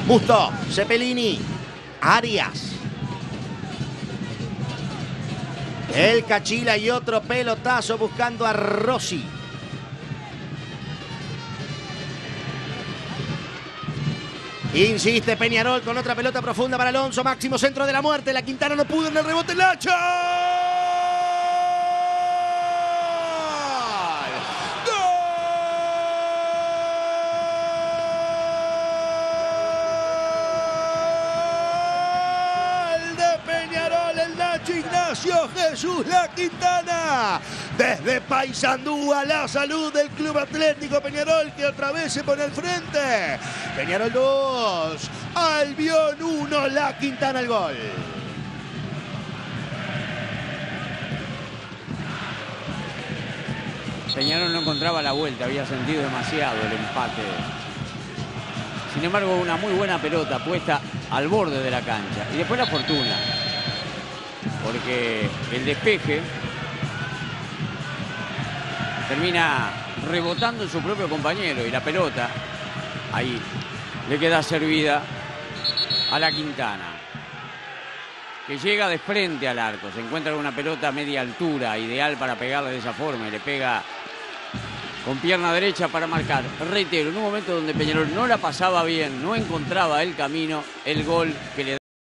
Musto, Cepelini, Arias. El Cachila y otro pelotazo buscando a Rossi. Insiste Peñarol con otra pelota profunda para Alonso. Máximo centro de la muerte. La Quintana no pudo en el rebote. ¡El hacha! Ignacio Jesús La Quintana, desde Paysandú a la salud del Club Atlético Peñarol, que otra vez se pone al frente. Peñarol 2, Albion 1, La Quintana el gol. Peñarol no encontraba la vuelta, había sentido demasiado el empate. Sin embargo, una muy buena pelota puesta al borde de la cancha. Y después la fortuna, porque el despeje termina rebotando en su propio compañero y la pelota ahí le queda servida a La Quintana, que llega de frente al arco. Se encuentra con una pelota a media altura, ideal para pegarle de esa forma, y le pega con pierna derecha para marcar. Reitero, en un momento donde Peñarol no la pasaba bien, no encontraba el camino, el gol que le